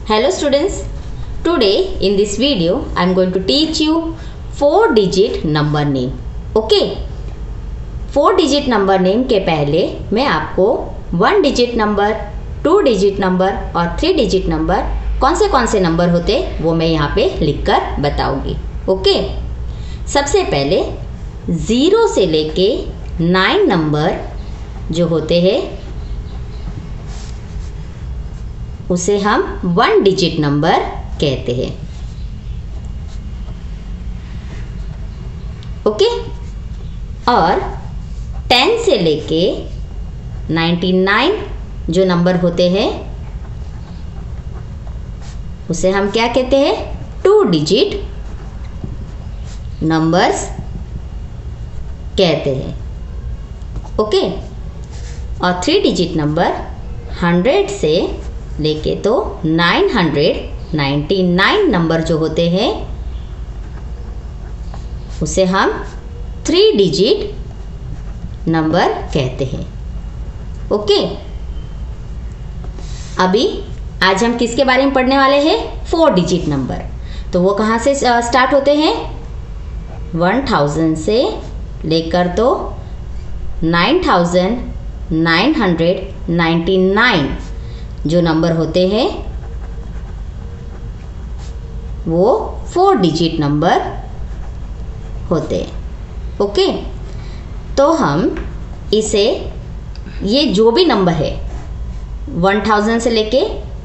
Hello students, today in this video I am going to teach you 4-digit number name. Okay, 4-digit number name के पहले मैं आपको 1-digit number, 2-digit number और 3-digit number कौन से number होते वो मैं यहाँ पे लिखकर बताऊंगी. ओके, सबसे पहले 0 से लेके 9 नंबर जो होते हैं उसे हम 1-digit नंबर कहते हैं. ओके, और 10 से लेके 99 जो नंबर होते हैं उसे हम क्या कहते हैं? 2-digit नंबर्स कहते हैं. ओके, और 3-digit नंबर 100 से लेके तो 999 नंबर जो होते हैं उसे हम 3-digit नंबर कहते हैं. ओके, अभी आज हम किसके बारे में पढ़ने वाले हैं? 4-digit number. तो वो कहाँ से स्टार्ट होते हैं? 1000 से लेकर तो 9999 जो नंबर होते हैं वो 4-digit नंबर होते हैं. ओके, तो हम इसे ये जो भी नंबर है 1000 से लेके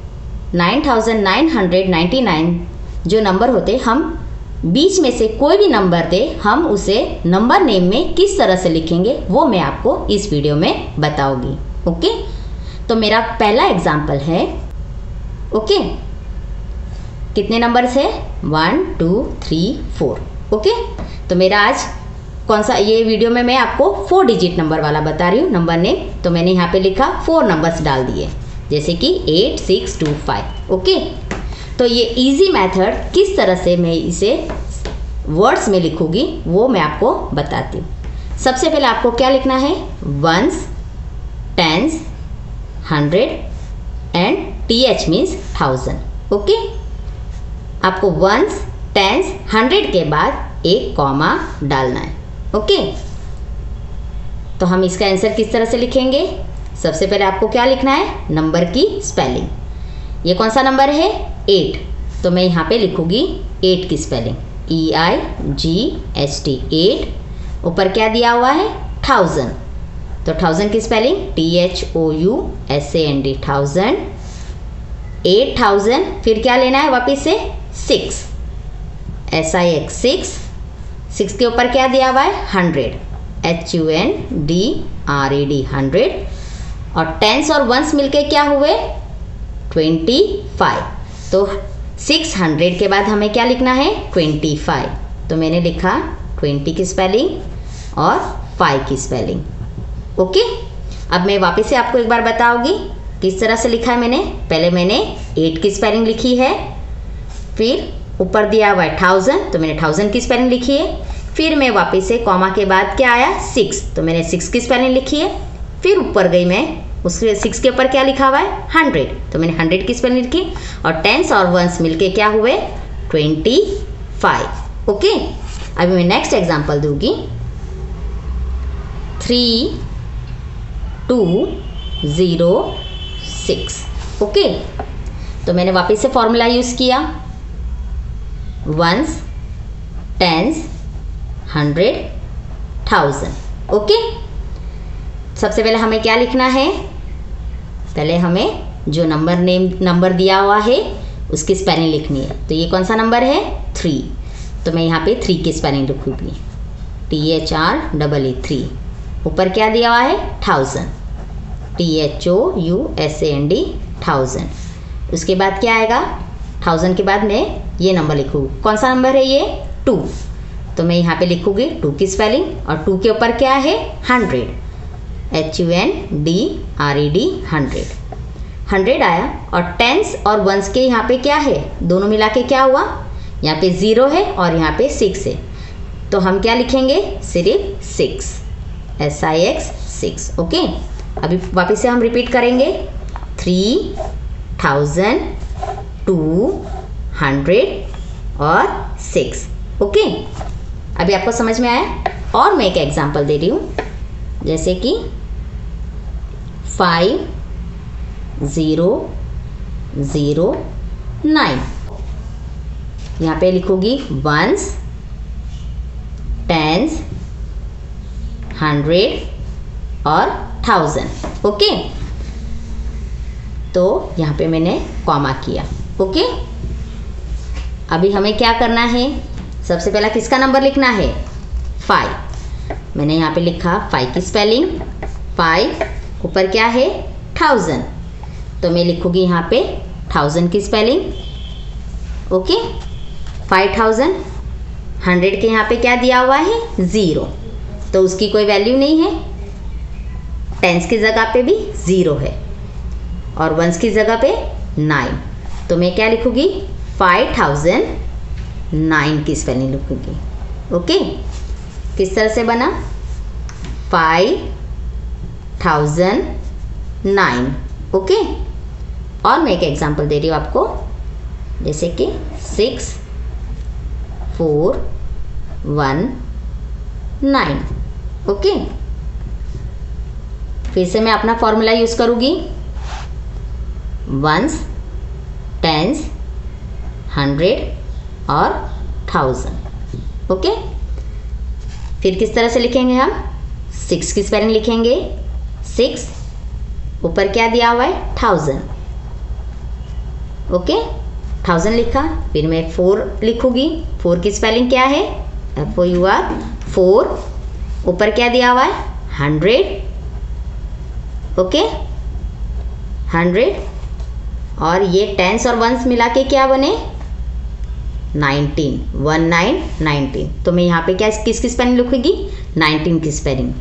9999 जो नंबर होते हम बीच में से कोई भी नंबर दे हम उसे नंबर नेम में किस तरह से लिखेंगे वो मैं आपको इस वीडियो में बताऊंगी. ओके, तो मेरा पहला एग्जाम्पल है. ओके, कितने नंबर्स है? 1 2 3 4. ओके, तो मेरा आज कौन सा ये वीडियो में मैं आपको 4-digit नंबर वाला बता रही हूँ नंबर नेम. तो मैंने यहाँ पे लिखा 4 नंबर्स डाल दिए जैसे कि 8 6 2 5. ओके, तो ये इजी मेथड किस तरह से मैं इसे वर्ड्स में लिखूँगी वो मैं आपको बताती हूँ. सबसे पहले आपको क्या लिखना है? 1s 10s 100 and TH means 1000. Okay, आपको 1s 10s 100 के बाद एक कॉमा डालना है. ओके, तो हम इसका आंसर किस तरह से लिखेंगे? सबसे पहले आपको क्या लिखना है? नंबर की स्पेलिंग. ये कौन सा नंबर है? 8. तो मैं यहाँ पे लिखूँगी 8 की स्पेलिंग EIGHT 8. ऊपर क्या दिया हुआ है? 1000. तो 1000 की स्पेलिंग THOUSAND 1000. 8000 फिर क्या लेना है वापिस से? 6 SIX 6 के ऊपर क्या दिया हुआ है? 100 HUNDRED 100. और 10s और 1s मिलके क्या हुए? 25. तो 600 के बाद हमें क्या लिखना है? 25. तो मैंने लिखा 20 की स्पेलिंग और 5 की स्पेलिंग. ओके, अब मैं वापस से आपको एक बार बताऊंगी किस तरह से लिखा है मैंने. पहले मैंने 8 की स्पेलिंग लिखी है, फिर ऊपर दिया हुआ है 1000 तो मैंने 1000 की स्पेलिंग लिखी है. फिर मैं वापस से कॉमा के बाद क्या आया? 6 तो मैंने 6 की स्पेलिंग लिखी है. फिर ऊपर गई मैं, उसके 6 के ऊपर क्या लिखा हुआ है? 100 तो मैंने 100 की स्पेलिंग लिखी. और 10s और 1s मिलके क्या हुए? 25. ओके, अभी मैं नेक्स्ट एग्जाम्पल दूंगी. 3206. ओके, तो मैंने वापस से फॉर्मूला यूज़ किया 1s 10s 100 1000. ओके, सबसे पहले हमें क्या लिखना है? पहले हमें जो नंबर दिया हुआ है उसकी स्पेलिंग लिखनी है. तो ये कौन सा नंबर है? 3. तो मैं यहाँ पे 3 की स्पेलिंग लिखूँगी THREE 3. ऊपर क्या दिया हुआ है? 1000 THOUSAND 1000. उसके बाद क्या आएगा? 1000 के बाद मैं ये नंबर लिखूँगी. कौन सा नंबर है ये? 2. तो मैं यहाँ पे लिखूँगी 2 की स्पेलिंग और 2 के ऊपर क्या है? 100 HUNDRED 100. 100 आया. और 10s और 1s के यहाँ पे क्या है? दोनों मिला के क्या हुआ? यहाँ पे 0 है और यहाँ पे 6 है. तो हम क्या लिखेंगे? सिर्फ 6 SIX 6. ओके, अभी वापस से हम रिपीट करेंगे 3206. 200 और 6। ओके, अभी आपको समझ में आया। और मैं एक एग्जांपल दे रही हूँ, जैसे कि 5009। यहाँ पे लिखूंगी वंस, टेंस, 100 और 1000। ओके, तो यहाँ पे मैंने कॉमा किया। ओके, अभी हमें क्या करना है, सबसे पहला किसका नंबर लिखना है, 5। मैंने यहाँ पे लिखा 5 की स्पेलिंग, 5 ऊपर क्या है 1000, तो मैं लिखूंगी यहाँ पे 1000 की स्पेलिंग। ओके, 5000, 100 के यहाँ पे क्या दिया हुआ है 0, तो उसकी कोई वैल्यू नहीं है। टेंस की जगह पे भी 0 है और वंस की जगह पे 9, तो मैं क्या लिखूंगी 5009 की स्पेलिंग लिखूंगी। ओके, किस तरह से बना 5009। ओके, और मैं एक एग्जांपल दे रही हूँ आपको, जैसे कि 6419। ओके, फिर से मैं अपना फॉर्मूला यूज करूंगी, वंस, टेंस, 100 और 1000। ओके, फिर किस तरह से लिखेंगे हम, 6 की स्पेलिंग लिखेंगे, 6 ऊपर क्या दिया हुआ है 1000। ओके, 1000 लिखा, फिर मैं 4 लिखूंगी। 4 की स्पेलिंग क्या है, FOUR, 4 ऊपर क्या दिया हुआ है 100। ओके, 100 और ये टेंस और वंस मिला के क्या बने 19, 1919। तो मैं यहाँ पे क्या किसकी स्पेलिंग लिखूंगी 19 की स्पेलिंग,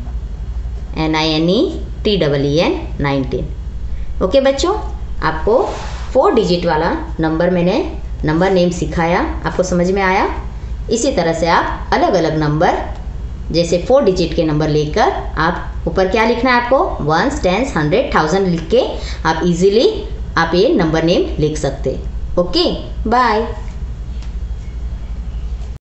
NINETEEN, 19। ओके बच्चों, आपको 4 डिजिट वाला नंबर मैंने नंबर नेम सिखाया, आपको समझ में आया। इसी तरह से आप अलग अलग नंबर, जैसे 4 डिजिट के नंबर लेकर आप ऊपर क्या लिखना है आपको, वंस, टेंस, 100, 1000 लिख के आप इजीली आप ये नंबर नेम लिख सकते। Okay, bye.